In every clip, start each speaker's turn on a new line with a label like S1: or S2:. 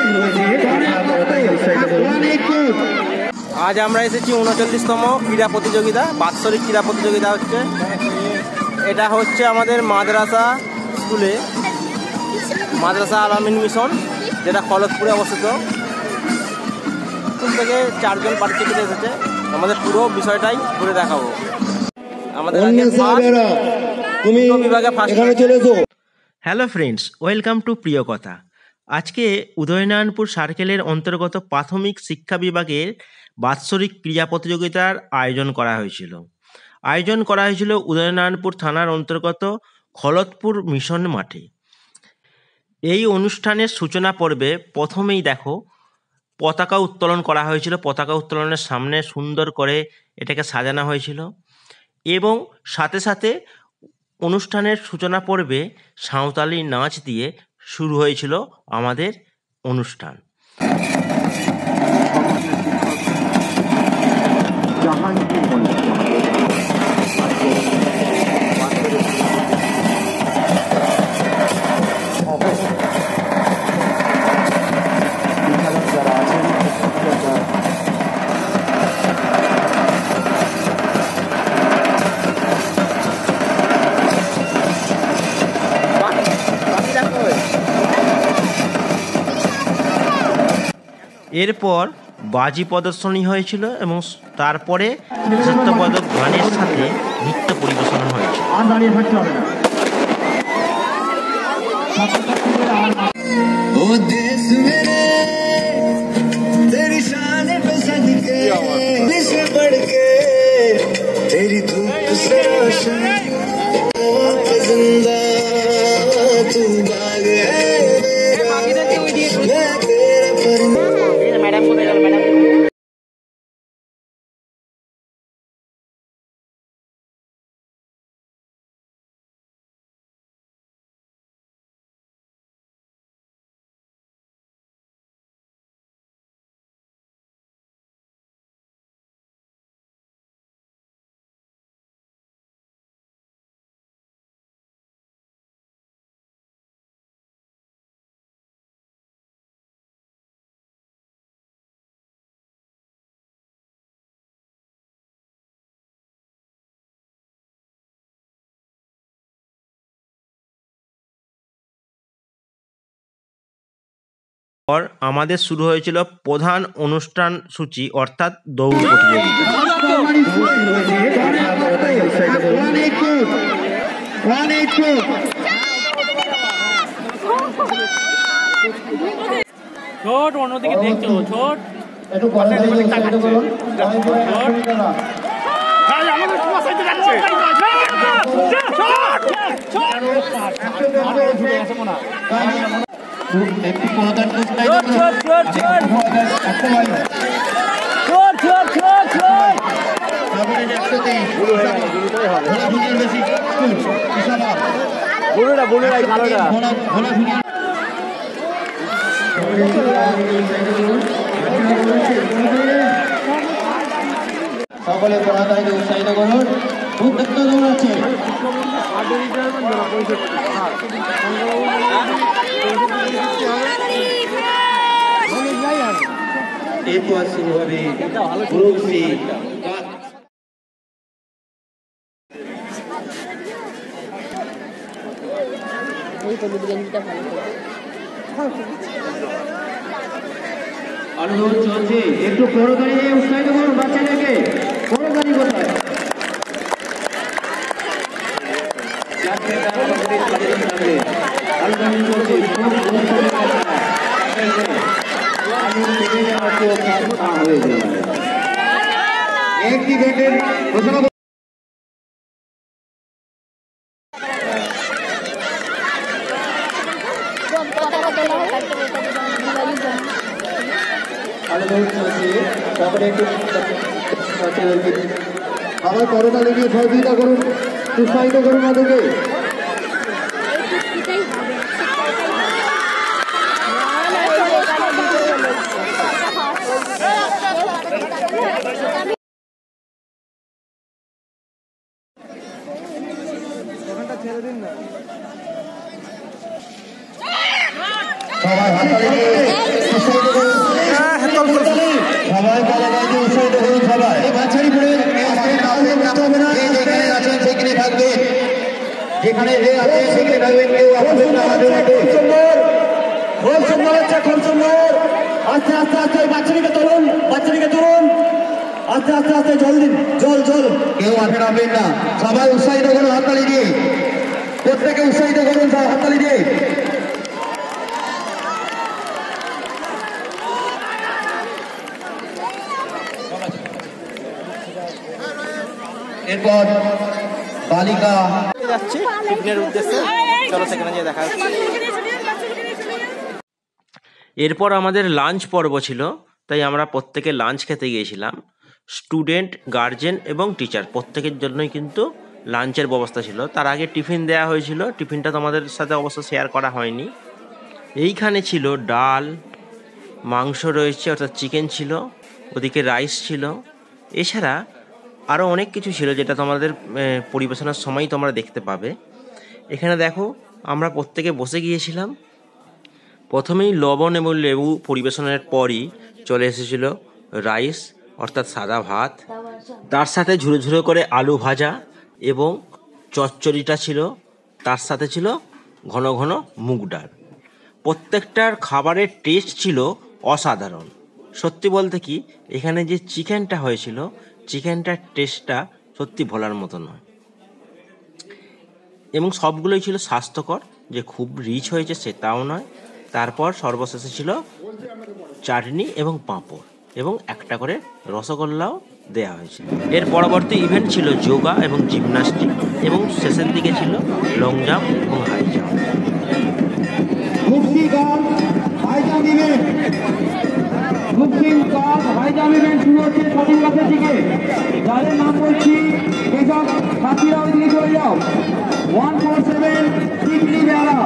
S1: আজ আমরা এসেছি 39তম ক্রীড়া প্রতিযোগিতা, বাৎসরিক ক্রীড়া প্রতিযোগিতা হচ্ছে। এটা হচ্ছে আমাদের মাদ্রাসা স্কুলে, মাদ্রাসা আল-আমিন মিশন, যেটা খলতপুরে অবস্থিত। স্কুল থেকে 4 জন পার্টিসিপেন্ট এসেছে। আমাদের পুরো বিষয়টাই ঘুরে দেখাবো। আমাদের বিভাগে first. Hello friends, welcome to Priyo Kotha. আজকে উদয়নারায়ণপুর সার্কেলের অন্তর্গত প্রাথমিক শিক্ষা বিভাগের বাৎসরিক ক্রীড়া প্রতিযোগিতার আয়োজন করা হয়েছিল উদয়নারায়ণপুর থানার অন্তর্গত খলতপুর মিশন মাঠে। এই অনুষ্ঠানের সূচনা পর্বে প্রথমেই দেখো পতাকা উত্তোলন করা হয়েছিল। পতাকা উত্তোলনের সামনে সুন্দর করে এটাকে সাজানো হয়েছিল এবং সাথে সাথে অনুষ্ঠানের সূচনা পর্বে সাঁওতালি নাচ দিয়ে শুরু হয়েছিল আমাদের অনুষ্ঠান। এরপর বাজি প্রদর্শনী হয়েছিল এবং তারপরে নৃত্যপদক গানের সাথে নৃত্য পরিবেশন হয়েছিল। পর আমাদের শুরু হয়েছিল প্রধান অনুষ্ঠান সূচি, অর্থাৎ দৌড় প্রতিযোগিতা।
S2: ছোট অন্যদিকে দেখছো, ছোট একটু সকলে পড়াতে উৎসাহিত করুন। খুব দেখতে দৌড়াচ্ছে। এরপর শুরু হবে গ্রুপসি। অনুরোধ চলছে, একটু বড় গাড়ি উৎসাহিত করুন বাচ্চাদেরকে। বড় গাড়ি কোথায়? আবার করোনা লেগে সহযোগিতা করুন, উৎসাহিত করুন আমাদেরকে। সবাই হাততালি দিয়ে উৎসাহিত করুন সবাই কলাবাইকে উৎসাহিত করুন সবাই বাচ্চারি পড়ে যেখানে আছেন সেখানে থাকবেন যেখানে যে আছে সেখানে থাকবেন কেউ আসবেন না আমাদের মধ্যে খুব সুন্দর হচ্ছে খুব সুন্দর আস্তে আস্তে আস্তে বাচ্চারিকে তুলুন আস্তে আস্তে আস্তে জল দিন জল কেউ আসে নামবেন না সবাই উৎসাহিত করুন হাততালি দিয়ে প্রত্যেকে উৎসাহিত করুন সব হাততালি দিয়ে এরপর বালিকা
S1: যাচ্ছি টিফিনের উদ্দেশ্যে, চলো সেখানে গিয়ে দেখা হচ্ছে। এরপর আমাদের লাঞ্চ পর্ব ছিল, তাই আমরা প্রত্যেকে লাঞ্চ খেতে গিয়েছিলাম। স্টুডেন্ট, গার্জেন এবং টিচার প্রত্যেকের জন্যই কিন্তু লাঞ্চের ব্যবস্থা ছিল। তার আগে টিফিন দেওয়া হয়েছিল, টিফিনটা তোমাদের সাথে অবশ্য শেয়ার করা হয়নি। এইখানে ছিল ডাল, মাংস রয়েছে অর্থাৎ চিকেন ছিল, ওদিকে রাইস ছিল, এছাড়া আরও অনেক কিছু ছিল যেটা তোমাদের পরিবেশনার সময় তোমরা দেখতে পাবে। এখানে দেখো আমরা প্রত্যেকে বসে গিয়েছিলাম। প্রথমেই লবণ এবং লেবু পরিবেশনের পরই চলে এসেছিল রাইস অর্থাৎ সাদা ভাত, তার সাথে ঝুরো ঝুরো করে আলু ভাজা এবং চচ্চড়িটা ছিল, তার সাথে ছিল ঘন ঘন মুগ ডাল। প্রত্যেকটার খাবারের টেস্ট ছিল অসাধারণ। সত্যি বলতে কি, এখানে যে চিকেনটা হয়েছিল, চিকেনটার টেস্টটা সত্যি ভোলার মতো নয়, এবং সবগুলোই ছিল স্বাস্থ্যকর। যে খুব রিচ হয়েছে সেটাও নয়। তারপর সর্বশেষে ছিল চাটনি এবং পাঁপড় এবং একটা করে রসগোল্লাও দেওয়া হয়েছিল। এর পরবর্তী ইভেন্ট ছিল যোগা এবং জিমনাস্টিক, এবং শেষের দিকে ছিল লং জাম্প এবং হাই জাম্প।
S2: শুরু হচ্ছে সঠিক কাছের দিকে, যাদের নাম বলছি এসব সাথীরা ওইদিকে চলে যাও। 147 সিডনি বেহারা,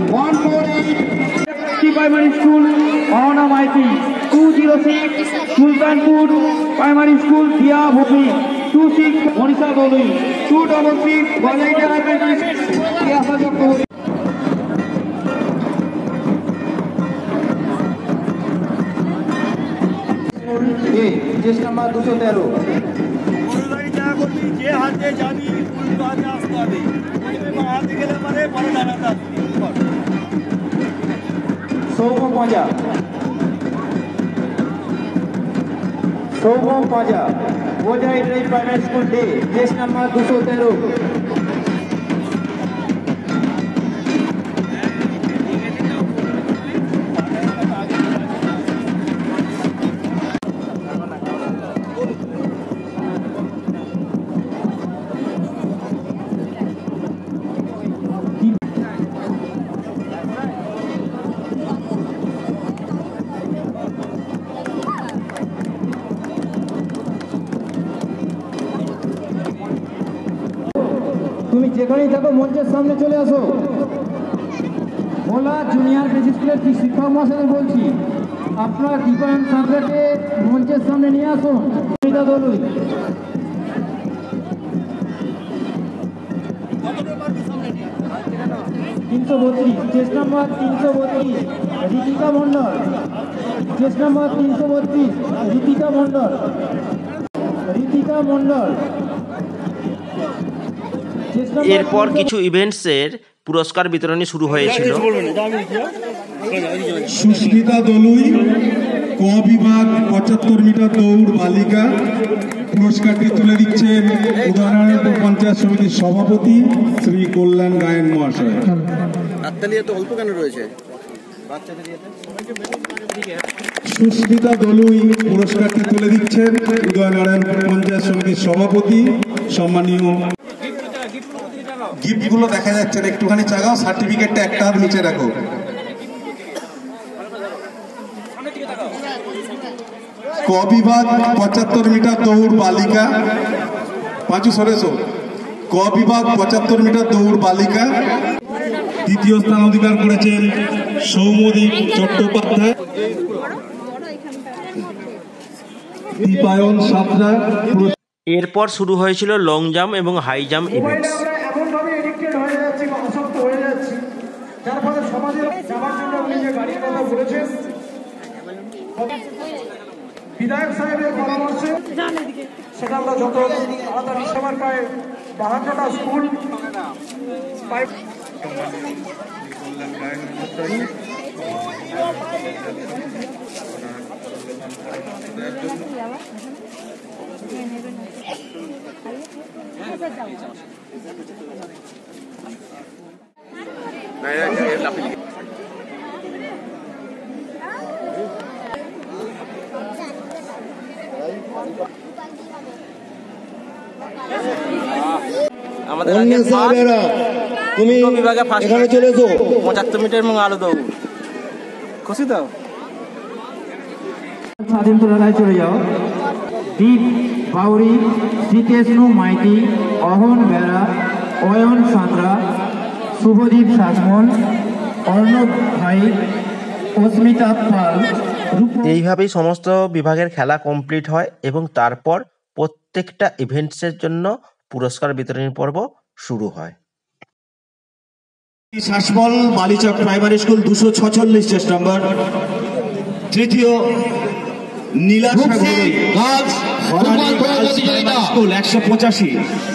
S2: 148 প্রাইমারি স্কুল পাওনা মাইতি, 206 সুলতানপুর প্রাইমারি স্কুল দিয়া ভূমি, 26 মনীষা দলুই, 266 বাজাইটারা আসা চক্রবর্তী। চেষ্টা নাম্বার 213
S3: যে হাতে যাবি উল্টো হাতে আসতে হবে, হাতে গেলে মানে বড় ডানাটা
S2: সৌগম পাঁজা বোঝাই primary school day, chest number 213। তুমি যেখানেই থাকো মঞ্চের সামনে চলে আসো। ভোলা জুনিয়র বেসিক স্কুলের শিক্ষক মহাশয় বলছি, আপনার দীপায়ন সাঁতরাকে মঞ্চের সামনে নিয়ে আসুন। Dolui 332, chest number 332 Ritika Mondal, chest number 332 Ritika Mondal.
S1: এরপর কিছু ইভেন্টসের পুরস্কার বিতরণী শুরু হয়েছিল।
S4: সুস্মিতা দলুই, ক বিভাগ 75 মিটার দৌড় বালিকা। পুরস্কারটি তুলে দিচ্ছেন উদয়নারায়ণপুর পঞ্চায়েত সমিতির সভাপতি শ্রী কল্যাণ গায়েন মহাশয়। সুস্মিতা দলুই পুরস্কারটি তুলে দিচ্ছেন উদয়নারায়ণপুর পঞ্চায়েত সমিতির সভাপতি সম্মানীয়। গিফটগুলো দেখা যাচ্ছে না, একটুখানি চাগাও, সার্টিফিকেটটা একটা হাত নিচে রাখো। ক বিভাগ 75 মিটার দৌড় বালিকা, পাঁচু সরেছো, ক বিভাগ 75 মিটার দৌড় বালিকা। দ্বিতীয় স্থান অধিকার করেছেন সৌম্যদীপ চট্টোপাধ্যায়, দীপায়ন সাঁতরা।
S1: এরপর শুরু হয়েছিল লং জাম্প এবং হাই জাম্প ইভেন্টস।
S2: এমনভাবে এডিক্টেড হয়ে যাচ্ছি বা আসক্ত হয়ে যাচ্ছি, যার ফলে সমাজে যাওয়ার জন্য আপনি যে গাড়ির কথা বলেছেন
S5: বিধায়ক সাহেবের পরামর্শে সেটা আমরা যত তাড়াতাড়ি সবার পায়ে 52টা স্কুল
S1: আমাদের
S2: তুমি
S1: বিভাগে ফার্স্ট
S2: এখানে চলে এসো
S1: 75 মিটার এবং আলো দৌড় খুশি তো
S6: স্বাধীনতা লড়াই চলে যাও। দীপ বাউরি, শ্রীকৃষ্ণ মাইতি, অহন বেড়া, অয়ন সাঁতরা, শুভদীপ শাসমল, অর্ণব ভাই, অস্মিতা পাল।
S1: এইভাবেই সমস্ত বিভাগের খেলা কমপ্লিট হয় এবং তারপর প্রত্যেকটা ইভেন্টসের জন্য পুরস্কার বিতরণী পর্ব শুরু হয়।
S2: শাসমল বালিচক প্রাইমারি স্কুল 246 নম্বর, তৃতীয় Nilasagar school 185,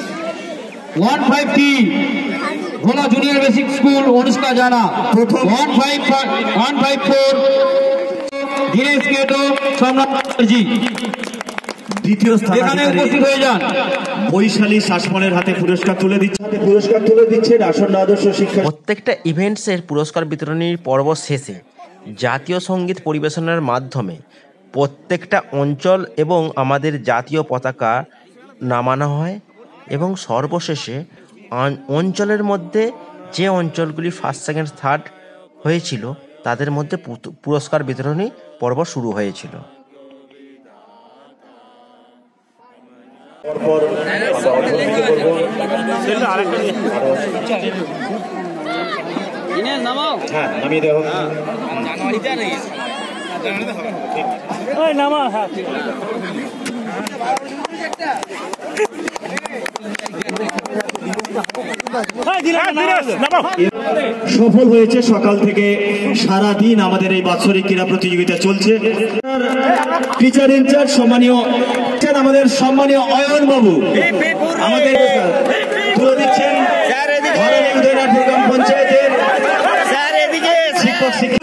S6: 153 Bhola junior basic school Anushka Jana,
S2: প্রথম
S6: 154 দীনেশ কেটো, সোমনাথ জি
S2: দ্বিতীয়
S6: এখানে উপস্থিত হয়ে যান।
S2: বৈশালী শাসমলের হাতে পুরস্কার তুলে দিচ্ছেন আসন্ন আদর্শ শিক্ষা।
S1: প্রত্যেকটা ইভেন্টসের পুরস্কার বিতরণীর পর্ব শেষে জাতীয় সঙ্গীত পরিবেশনের মাধ্যমে প্রত্যেকটা অঞ্চল এবং আমাদের জাতীয় পতাকা নামানো হয় এবং সর্বশেষে অঞ্চলের মধ্যে যে অঞ্চলগুলি ফার্স্ট সেকেন্ড থার্ড হয়েছিল তাদের মধ্যে পুরস্কার বিতরণী পর্ব শুরু হয়েছিল।
S2: নামিয়ে দেওয়া সফল হয়েছে। সকাল থেকে সারা দিন আমাদের এই বাৎসরিক ক্রীড়া প্রতিযোগিতা চলছে। টিচার ইনচার্জ আমাদের সম্মানীয় অয়ন বাবু আমাদের তুলে দিচ্ছেন পঞ্চায়েতের শিক্ষক শিক্ষিকা।